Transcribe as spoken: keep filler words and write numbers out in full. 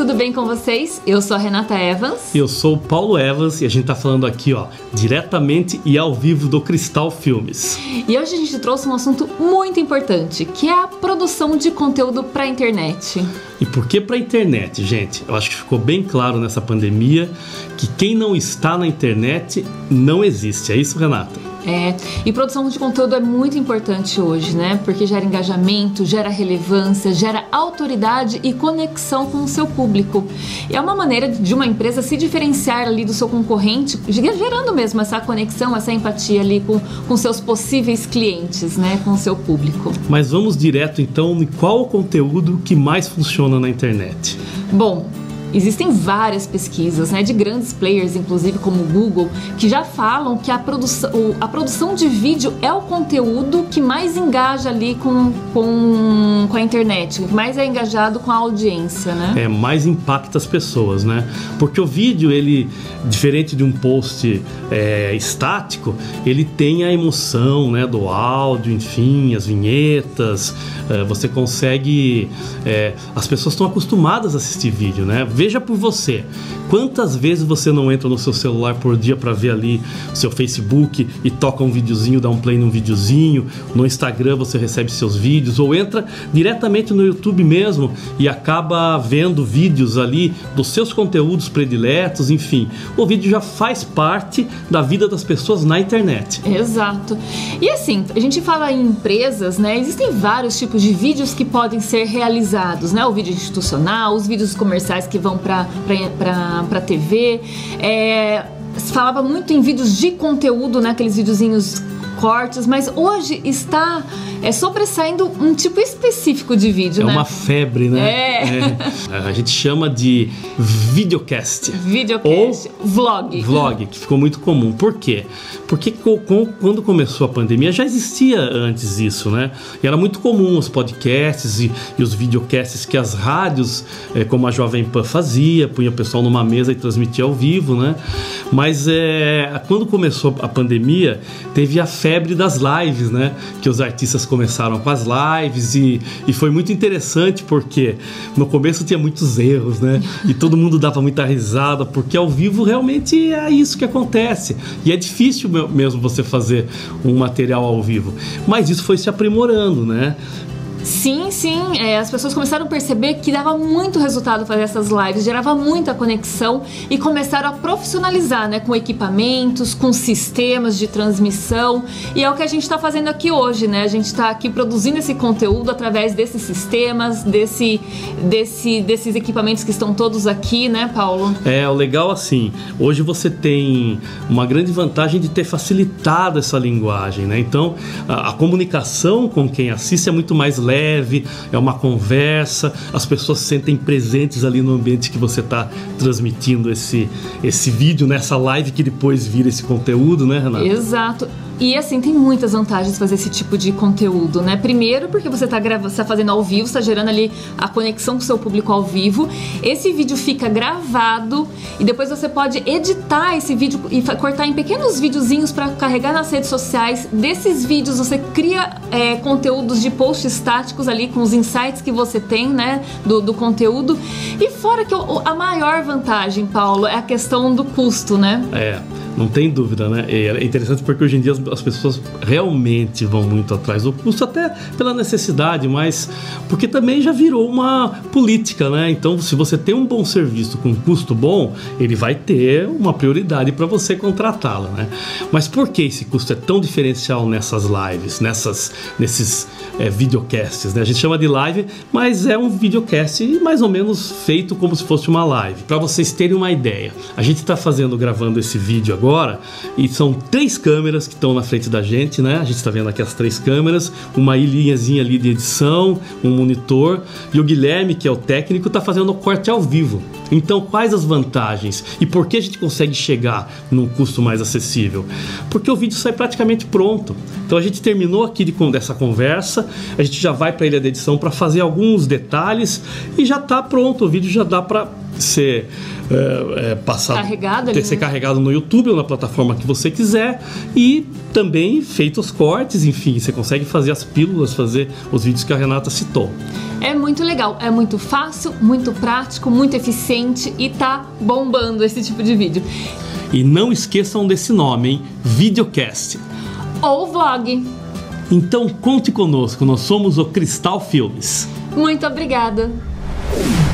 tudo bem com vocês? Eu sou a Renata Evans. Eu sou o Paulo Evans e a gente tá falando aqui, ó, diretamente e ao vivo do Cristal Filmes. E hoje a gente trouxe um assunto muito importante, que é a produção de conteúdo para a internet. E por que para a internet, gente? Eu acho que ficou bem claro nessa pandemia que quem não está na internet não existe. É isso, Renata? É, e produção de conteúdo é muito importante hoje, né? Porque gera engajamento, gera relevância, gera autoridade e conexão com o seu público. E é uma maneira de uma empresa se diferenciar ali do seu concorrente, gerando mesmo essa conexão, essa empatia ali com, com seus possíveis clientes, né? Com o seu público. Mas vamos direto então em qual o conteúdo que mais funciona na internet? Bom, existem várias pesquisas, né, de grandes players, inclusive como o Google, que já falam que a produção, a produção de vídeo é o conteúdo que mais engaja ali com, com, com a internet, que mais é engajado com a audiência, né? É, mais impacta as pessoas, né? Porque o vídeo, ele, diferente de um post é, estático, ele tem a emoção, né, do áudio, enfim, as vinhetas, é, você consegue... É, as pessoas estão acostumadas a assistir vídeo, né? Veja por você, quantas vezes você não entra no seu celular por dia para ver ali o seu Facebook e toca um videozinho, dá um play num videozinho, no Instagram você recebe seus vídeos, ou entra diretamente no YouTube mesmo e acaba vendo vídeos ali dos seus conteúdos prediletos, enfim, o vídeo já faz parte da vida das pessoas na internet. Exato. E assim, a gente fala em empresas, né? Existem vários tipos de vídeos que podem ser realizados, né? O vídeo institucional, os vídeos comerciais que vão para para T V, é, se falava muito em vídeos de conteúdo, né, aqueles videozinhos cortes, mas hoje está é, sobressaindo um tipo específico de vídeo, é né? É uma febre, né? É. É. A gente chama de videocast. Videocast, ou vlog. Vlog, que ficou muito comum. Por quê? Porque quando começou a pandemia já existia antes isso, né? E era muito comum os podcasts e, e os videocasts que as rádios, é, como a Jovem Pan fazia, punha o pessoal numa mesa e transmitia ao vivo, né? Mas é, quando começou a pandemia, teve a febre das lives, né? Que os artistas começaram com as lives e, e foi muito interessante porque no começo tinha muitos erros, né? E todo mundo dava muita risada, porque ao vivo realmente é isso que acontece. E é difícil mesmo você fazer um material ao vivo. Mas isso foi se aprimorando, né? Sim, sim, é, as pessoas começaram a perceber que dava muito resultado fazer essas lives, gerava muita conexão e começaram a profissionalizar, né, com equipamentos, com sistemas de transmissão, e é o que a gente está fazendo aqui hoje, né? A gente está aqui produzindo esse conteúdo através desses sistemas, desse, desse, desses equipamentos que estão todos aqui, né, Paulo? É, o legal assim, hoje você tem uma grande vantagem de ter facilitado essa linguagem, né? Então, a, a comunicação com quem assiste é muito mais leve, leve, é uma conversa, as pessoas se sentem presentes ali no ambiente que você está transmitindo esse, esse vídeo, nessa live que depois vira esse conteúdo, né, Renata? Exato. E assim, tem muitas vantagens fazer esse tipo de conteúdo, né? Primeiro, porque você está gravando, tá fazendo ao vivo, está gerando ali a conexão com o seu público ao vivo. Esse vídeo fica gravado e depois você pode editar esse vídeo e cortar em pequenos videozinhos para carregar nas redes sociais. Desses vídeos você cria é, conteúdos de posts estáticos ali com os insights que você tem, né? Do, do conteúdo. E fora que a maior vantagem, Paulo, é a questão do custo, né? É. Não tem dúvida, né? É interessante porque hoje em dia as pessoas realmente vão muito atrás do custo, até pela necessidade, mas porque também já virou uma política, né? Então, se você tem um bom serviço com custo bom, ele vai ter uma prioridade para você contratá-la, né? Mas por que esse custo é tão diferencial nessas lives, nessas, nesses é, videocasts, né? A gente chama de live, mas é um videocast mais ou menos feito como se fosse uma live. Para vocês terem uma ideia, a gente está fazendo, gravando esse vídeo agora, agora, e são três câmeras que estão na frente da gente, né? A gente está vendo aqui as três câmeras, uma linhazinha ali de edição, um monitor, e o Guilherme, que é o técnico, está fazendo o corte ao vivo. Então, quais as vantagens? E por que a gente consegue chegar num custo mais acessível? Porque o vídeo sai praticamente pronto. Então, a gente terminou aqui de, dessa conversa, a gente já vai para a ilha de edição para fazer alguns detalhes e já está pronto. O vídeo já dá para ser é, é, passado, carregado ter, ali, ser né? carregado no YouTube, na plataforma que você quiser e também feitos cortes, enfim, você consegue fazer as pílulas, fazer os vídeos que a Renata citou. É muito legal, é muito fácil, muito prático, muito eficiente e tá bombando esse tipo de vídeo. E não esqueçam desse nome, hein? Videocast. Ou vlog. Então conte conosco, nós somos o Cristal Filmes. Muito obrigada.